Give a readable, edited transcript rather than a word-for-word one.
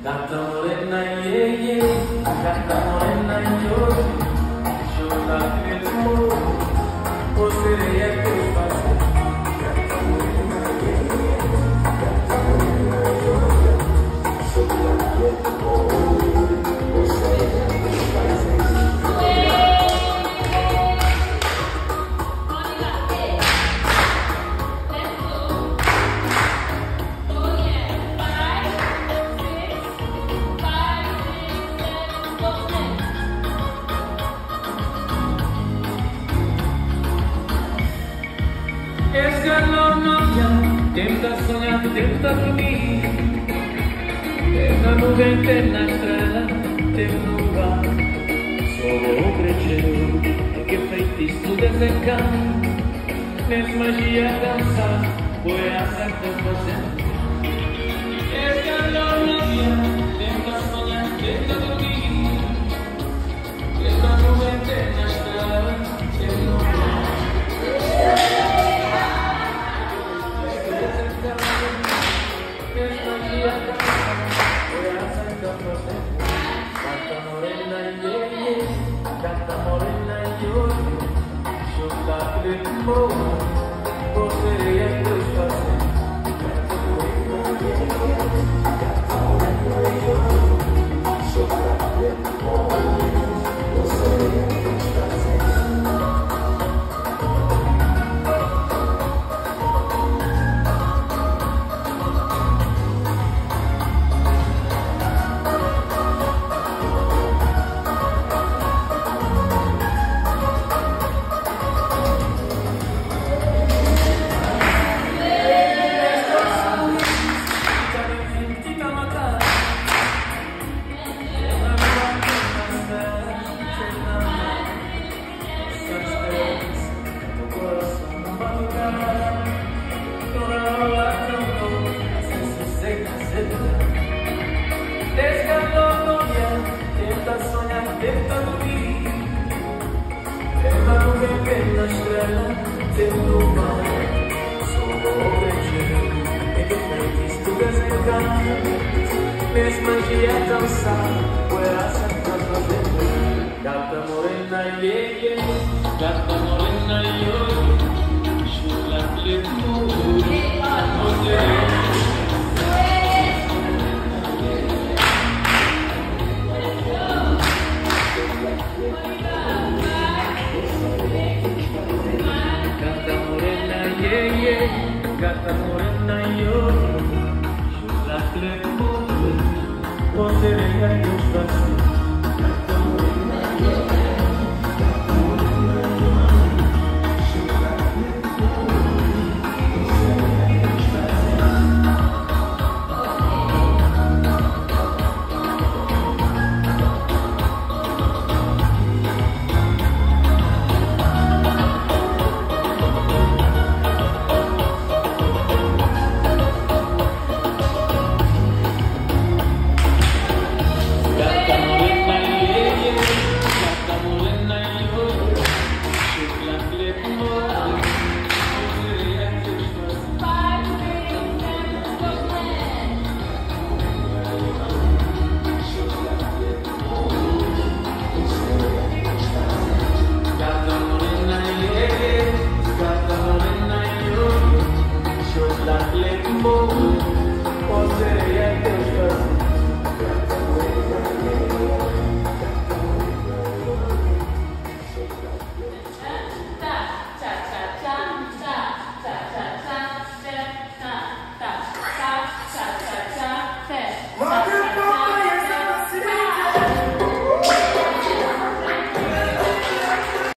Gata morena, yeah, yeah. Gata morena, yo. Yo la quiero. Você é que faz. Gata morena, yeah, yeah. Gata morena, yo. Yo la quiero. Você é que faz. Esse calor não tenta sonhar, tenta dormir. Tenta nuvem, tenta estrela, tenta lugar. Só vou crescer, que feitiço desencanto. Mesmo magia dançar, foi a certa fazer. Esse calor não tenta sonhar, tenta dormir. Tenta nuvem, tenta estrela, tenta lugar. Gata morena, yeah, yeah. Gata morena, yo. Yo la quiero. Você é que faz. Gata morena, yeah, yeah. Gata morena, yo. Yo la quiero. Você é que faz. Tenta sonhar, tenta dormir. Tenta nuvem, tenta estrela, tenta o mar. Sou objeto, é que feliz tu desencanto. Mesmo magia dançar, fuera cerca fazer. Gata morena, yeah, yeah. Gata morena, yo. Chula quiero. Gata morena, yo. Yo la quiero. Você é que faz.